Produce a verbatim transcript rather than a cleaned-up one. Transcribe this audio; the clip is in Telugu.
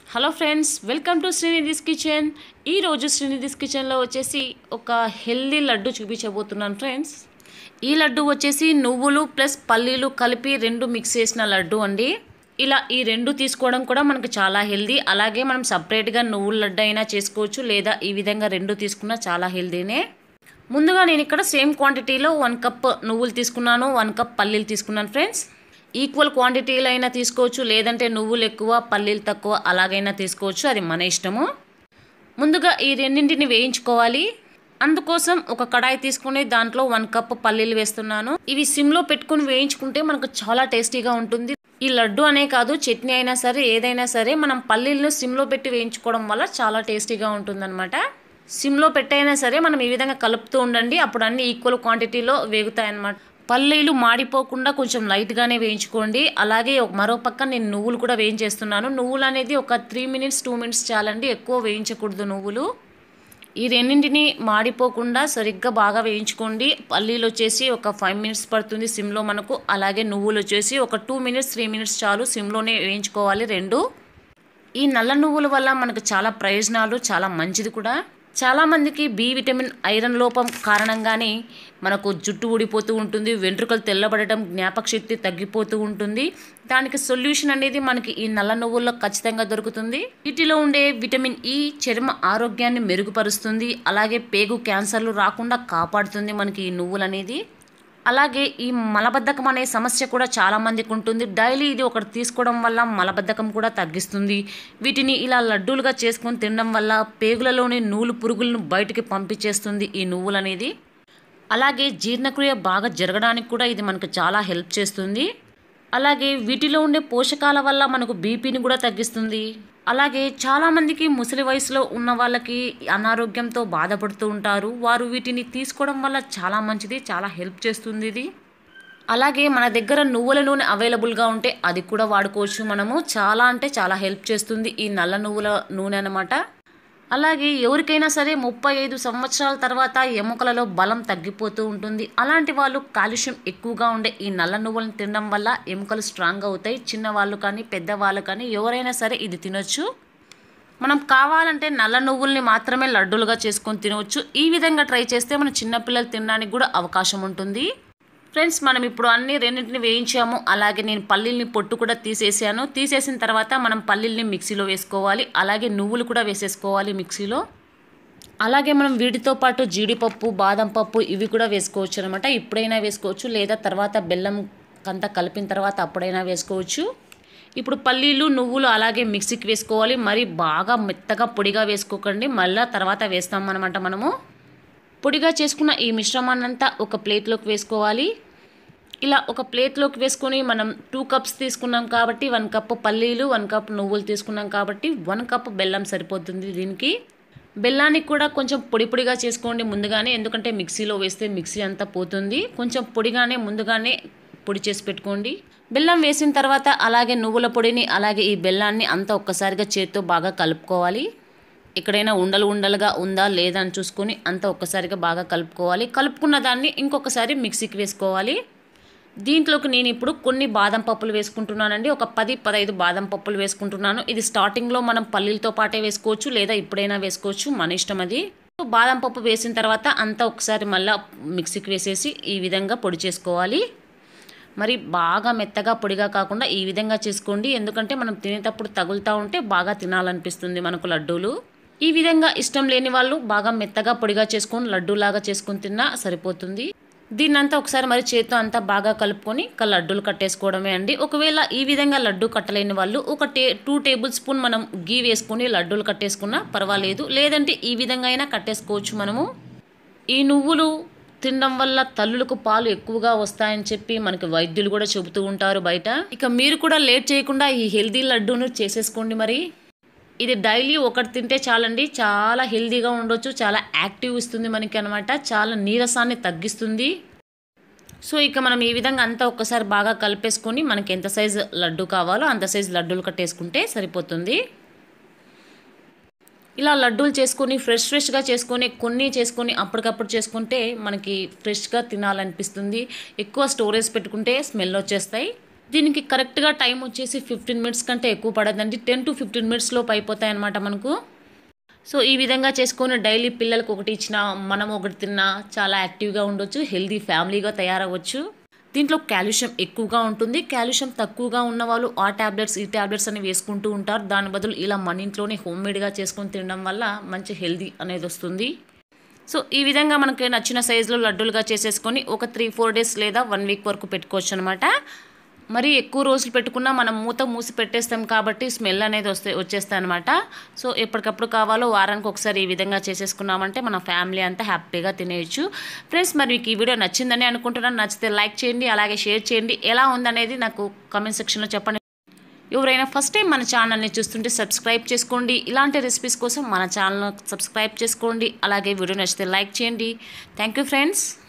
Hello friends, welcome to Srinidhi's kitchen. ఈరోజు శ్రీనిధిస్ కిచెన్లో వచ్చేసి ఒక హెల్దీ లడ్డు చూపించబోతున్నాను ఫ్రెండ్స్. ఈ లడ్డు వచ్చేసి నువ్వులు ప్లస్ పల్లీలు కలిపి రెండు మిక్స్ చేసిన లడ్డు అండి. ఇలా ఈ రెండు తీసుకోవడం కూడా మనకు చాలా హెల్దీ. అలాగే మనం సపరేట్గా నువ్వుల లడ్డు అయినా చేసుకోవచ్చు, లేదా ఈ విధంగా రెండు తీసుకున్నా చాలా హెల్దీనే. ముందుగా నేను ఇక్కడ సేమ్ క్వాంటిటీలో వన్ కప్ నువ్వులు తీసుకున్నాను, వన్ కప్ పల్లీలు తీసుకున్నాను ఫ్రెండ్స్. ఈక్వల్ క్వాంటిటీలో అయినా తీసుకోవచ్చు, లేదంటే నువ్వులు ఎక్కువ పల్లీలు తక్కువ అలాగైనా తీసుకోవచ్చు, అది మన ఇష్టము. ముందుగా ఈ రెండింటిని వేయించుకోవాలి. అందుకోసం ఒక కడాయి తీసుకుని దాంట్లో వన్ కప్ పల్లీలు వేస్తున్నాను. ఇవి సిమ్లో పెట్టుకుని వేయించుకుంటే మనకు చాలా టేస్టీగా ఉంటుంది. ఈ లడ్డు అనే కాదు, చట్నీ అయినా సరే ఏదైనా సరే మనం పల్లీలను సిమ్లో పెట్టి వేయించుకోవడం వల్ల చాలా టేస్టీగా ఉంటుందన్నమాట. సిమ్లో పెట్టైనా సరే మనం ఈ విధంగా కలుపుతూ ఉండండి, అప్పుడు అన్ని ఈక్వల్ క్వాంటిటీలో వేగుతాయి అన్నమాట. పల్లీలు మాడిపోకుండా కొంచెం లైట్గానే వేయించుకోండి. అలాగే మరో పక్క నేను నువ్వులు కూడా వేయించేస్తున్నాను. నువ్వులు అనేది ఒక త్రీ మినిట్స్ టూ మినిట్స్ చాలండి, ఎక్కువ వేయించకూడదు నువ్వులు. ఈ రెండింటిని మాడిపోకుండా సరిగ్గా బాగా వేయించుకోండి. పల్లీలు వచ్చేసి ఒక ఫైవ్ మినిట్స్ పడుతుంది సిమ్లో మనకు. అలాగే నువ్వులు వచ్చేసి ఒక టూ మినిట్స్ త్రీ మినిట్స్ చాలు, సిమ్లోనే వేయించుకోవాలి రెండు. ఈ నల్ల నువ్వుల వల్ల మనకు చాలా ప్రయోజనాలు, చాలా మంచిది కూడా. చాలామందికి బి విటమిన్ ఐరన్ లోపం కారణంగానే మనకు జుట్టు ఊడిపోతూ ఉంటుంది, వెంట్రుకలు తెల్లబడటం, జ్ఞాపకశక్తి తగ్గిపోతూ ఉంటుంది. దానికి సొల్యూషన్ అనేది మనకి ఈ నల్ల నువ్వుల్లో ఖచ్చితంగా దొరుకుతుంది. వీటిలో ఉండే విటమిన్ ఈ చర్మ ఆరోగ్యాన్ని మెరుగుపరుస్తుంది. అలాగే పేగు క్యాన్సర్లు రాకుండా కాపాడుతుంది మనకి ఈ నువ్వులు అనేది. అలాగే ఈ మలబద్ధకం అనే సమస్య కూడా చాలామందికి ఉంటుంది. డైలీ ఇది ఒకటి తీసుకోవడం వల్ల మలబద్ధకం కూడా తగ్గిస్తుంది. వీటిని ఇలా లడ్డూలుగా చేసుకొని తినడం వల్ల పేగులలోని నూలు పురుగులను బయటికి పంపించేస్తుంది ఈ నువ్వులు అనేది. అలాగే జీర్ణక్రియ బాగా జరగడానికి కూడా ఇది మనకు చాలా హెల్ప్ చేస్తుంది. అలాగే వీటిలో ఉండే పోషకాల వల్ల మనకు బీపీని కూడా తగ్గిస్తుంది. అలాగే చాలామందికి ముసలి వయసులో ఉన్న వాళ్ళకి అనారోగ్యంతో బాధపడుతూ ఉంటారు. వారు వీటిని తీసుకోవడం వల్ల చాలా మంచిది, చాలా హెల్ప్ చేస్తుంది ఇది. అలాగే మన దగ్గర నువ్వుల నూనె అవైలబుల్గా ఉంటే అది కూడా వాడుకోవచ్చు మనము. చాలా అంటే చాలా హెల్ప్ చేస్తుంది ఈ నల్ల నువ్వుల నూనె అన్నమాట. అలాగే ఎవరికైనా సరే ముప్పై ఐదు సంవత్సరాల తర్వాత ఎముకలలో బలం తగ్గిపోతూ ఉంటుంది. అలాంటి వాళ్ళు కాల్షియం ఎక్కువగా ఉండే ఈ నల్ల నువ్వులను తినడం వల్ల ఎముకలు స్ట్రాంగ్ అవుతాయి. చిన్నవాళ్ళు కానీ పెద్దవాళ్ళు కానీ ఎవరైనా సరే ఇది తినొచ్చు. మనం కావాలంటే నల్ల నువ్వుల్ని మాత్రమే లడ్డూలుగా చేసుకొని తినవచ్చు. ఈ విధంగా ట్రై చేస్తే మన చిన్నపిల్లలు తినడానికి కూడా అవకాశం ఉంటుంది. ఫ్రెండ్స్, మనం ఇప్పుడు అన్ని రెండింటిని వేయించాము. అలాగే నేను పల్లీల్ని పొట్టు కూడా తీసేసాను. తీసేసిన తర్వాత మనం పల్లీల్ని మిక్సీలో వేసుకోవాలి. అలాగే నువ్వులు కూడా వేసేసుకోవాలి మిక్సీలో. అలాగే మనం వీటితో పాటు జీడిపప్పు, బాదం పప్పు ఇవి కూడా వేసుకోవచ్చు అనమాట. ఇప్పుడైనా వేసుకోవచ్చు, లేదా తర్వాత బెల్లం కంతా కలిపిన తర్వాత అప్పుడైనా వేసుకోవచ్చు. ఇప్పుడు పల్లీలు నువ్వులు అలాగే మిక్సీకి వేసుకోవాలి. మరి బాగా మెత్తగా పొడిగా వేసుకోకండి, మళ్ళీ తర్వాత వేస్తాం అనమాట మనము. పొడిగా చేసుకున్న ఈ మిశ్రమాన్ని అంతా ఒక ప్లేట్లోకి వేసుకోవాలి. ఇలా ఒక ప్లేట్లోకి వేసుకొని మనం టూ కప్స్ తీసుకున్నాం కాబట్టి వన్ కప్ పల్లీలు, వన్ కప్ నువ్వులు తీసుకున్నాం కాబట్టి వన్ కప్ బెల్లం సరిపోతుంది దీనికి. బెల్లానికి కూడా కొంచెం పొడి పొడిగా చేసుకోండి ముందుగానే, ఎందుకంటే మిక్సీలో వేస్తే మిక్సీ అంతా పోతుంది. కొంచెం పొడిగానే ముందుగానే పొడి చేసి పెట్టుకోండి. బెల్లం వేసిన తర్వాత అలాగే నువ్వుల పొడిని అలాగే ఈ బెల్లాన్ని అంతా ఒక్కసారిగా చేత్తో బాగా కలుపుకోవాలి. ఎక్కడైనా ఉండలు ఉండలుగా ఉందా లేదా అని చూసుకొని అంతా ఒక్కసారిగా బాగా కలుపుకోవాలి. కలుపుకున్న దాన్ని ఇంకొకసారి మిక్సీకి వేసుకోవాలి. దీంట్లోకి నేను ఇప్పుడు కొన్ని బాదం పప్పులు వేసుకుంటున్నానండి. ఒక పది పదహైదు బాదం పప్పులు వేసుకుంటున్నాను. ఇది స్టార్టింగ్లో మనం పల్లీలతో పాటే వేసుకోవచ్చు, లేదా ఇప్పుడైనా వేసుకోవచ్చు, మన ఇష్టం అది. బాదం పప్పు వేసిన తర్వాత అంతా ఒకసారి మళ్ళీ మిక్సీకి వేసేసి ఈ విధంగా పొడి చేసుకోవాలి. మరి బాగా మెత్తగా పొడిగా కాకుండా ఈ విధంగా చేసుకోండి, ఎందుకంటే మనం తినేటప్పుడు తగులుతూ ఉంటే బాగా తినాలనిపిస్తుంది మనకు లడ్డూలు. ఈ విధంగా ఇష్టం లేని వాళ్ళు బాగా మెత్తగా పొడిగా చేసుకొని లడ్డూలాగా చేసుకొని తిన్నా సరిపోతుంది. దీన్నంతా ఒకసారి మరి చేత్తో అంతా బాగా కలుపుకొని ఒక లడ్డూలు కట్టేసుకోవడమే అండి. ఒకవేళ ఈ విధంగా లడ్డు కట్టలేని వాళ్ళు ఒక టే టూ టేబుల్ స్పూన్ మనం గీ వేసుకొని లడ్డూలు కట్టేసుకున్నా పర్వాలేదు, లేదంటే ఈ విధంగా అయినా కట్టేసుకోవచ్చు మనము. ఈ నువ్వులు తినడం వల్ల తల్లులకు పాలు ఎక్కువగా వస్తాయని చెప్పి మనకి వైద్యులు కూడా చెబుతూ ఉంటారు బయట. ఇక మీరు కూడా లేట్ చేయకుండా ఈ హెల్దీ లడ్డూను చేసేసుకోండి. మరి ఇది డైలీ ఒకటి తింటే చాలండి, చాలా హెల్దీగా ఉండొచ్చు, చాలా యాక్టివ్ ఇస్తుంది మనకి అనమాట, చాలా నీరసాన్ని తగ్గిస్తుంది. సో ఇక మనం ఈ విధంగా అంతా ఒక్కసారి బాగా కలిపేసుకొని మనకి ఎంత సైజు లడ్డు కావాలో అంత సైజు లడ్డూలు కట్టేసుకుంటే సరిపోతుంది. ఇలా లడ్డూలు చేసుకొని ఫ్రెష్ ఫ్రెష్గా చేసుకొని కొన్ని చేసుకొని అప్పటికప్పుడు చేసుకుంటే మనకి ఫ్రెష్గా తినాలనిపిస్తుంది. ఎక్కువ స్టోరేజ్ పెట్టుకుంటే స్మెల్ వచ్చేస్తాయి. దీనికి కరెక్ట్గా టైం వచ్చేసి ఫిఫ్టీన్ మినిట్స్ కంటే ఎక్కువ పడదండి. టెన్ టు ఫిఫ్టీన్ మినిట్స్లోపు అయిపోతాయి అన్నమాట మనకు. సో ఈ విధంగా చేసుకొని డైలీ పిల్లలకు ఒకటి ఇచ్చినా మనం ఒకటి తిన్నా చాలా యాక్టివ్గా ఉండొచ్చు, హెల్దీ ఫ్యామిలీగా తయారవ్వచ్చు. దీంట్లో కాల్షియం ఎక్కువగా ఉంటుంది. కాల్షియం తక్కువగా ఉన్న వాళ్ళు ఆ ట్యాబ్లెట్స్ ఈ ట్యాబ్లెట్స్ అని వేసుకుంటూ ఉంటారు. దాని బదులు ఇలా మన ఇంట్లోనే హోమ్ మేడ్గా చేసుకొని తినడం వల్ల మంచి హెల్దీ అనేది వస్తుంది. సో ఈ విధంగా మనకి నచ్చిన సైజులో లడ్డూలుగా చేసేసుకొని ఒక త్రీ ఫోర్ డేస్ లేదా వన్ వీక్ వరకు పెట్టుకోవచ్చు అనమాట. మరీ ఎక్కువ రోజులు పెట్టుకున్నా మనం మూత మూసి పెట్టేస్తాం కాబట్టి స్మెల్ అనేది వస్తే వచ్చేస్తాయి అనమాట. సో ఎప్పటికప్పుడు కావాలో వారానికి ఒకసారి ఈ విధంగా చేసేసుకున్నామంటే మన ఫ్యామిలీ అంతా హ్యాపీగా తినేయచ్చు. ఫ్రెండ్స్, మరి మీకు ఈ వీడియో నచ్చిందని అనుకుంటున్నాను. నచ్చితే లైక్ చేయండి, అలాగే షేర్ చేయండి. ఎలా ఉందనేది నాకు కామెంట్ సెక్షన్లో చెప్పండి. ఎవరైనా ఫస్ట్ టైం మన ఛానల్ని చూస్తుంటే సబ్స్క్రైబ్ చేసుకోండి. ఇలాంటి రెసిపీస్ కోసం మన ఛానల్ సబ్స్క్రైబ్ చేసుకోండి. అలాగే వీడియో నచ్చితే లైక్ చేయండి. Thank you friends.